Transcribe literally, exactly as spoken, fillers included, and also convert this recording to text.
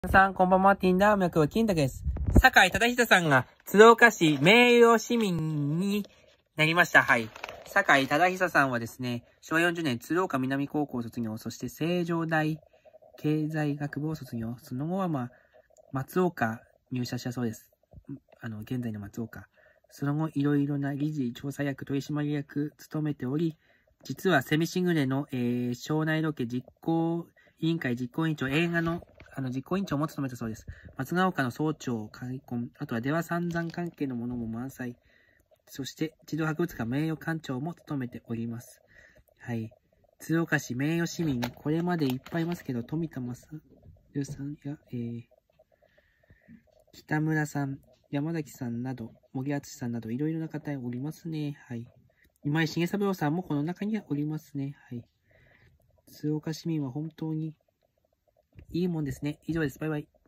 皆さん、こんばんは。ティンダー脈は金太です。酒井忠久さんが鶴岡市名誉市民になりました。はい。酒井忠久さんはですね、しょわよんじゅうねん鶴岡南高校を卒業、そして成城大経済学部を卒業。その後は、まあ、松岡入社したそうです。あの、現在の松岡。その後、いろいろな理事、調査役、取締役、務めており、実はセミシングレの、えー、省内ロケ実行委員会実行委員長、映画のあの、実行委員長も務めたそうです。松ヶ丘の総長、開墾、あとは出羽三山関係のものも満載。そして、児童博物館名誉館長も務めております。はい。鶴岡市名誉市民、これまでいっぱいいますけど、富田正代さんや、えー、北村さん、山崎さんなど、森敦さんなど、いろいろな方おりますね。はい。今井重三郎さんもこの中にはおりますね。はい。鶴岡市民は本当にいいもんですね。以上です。バイバイ。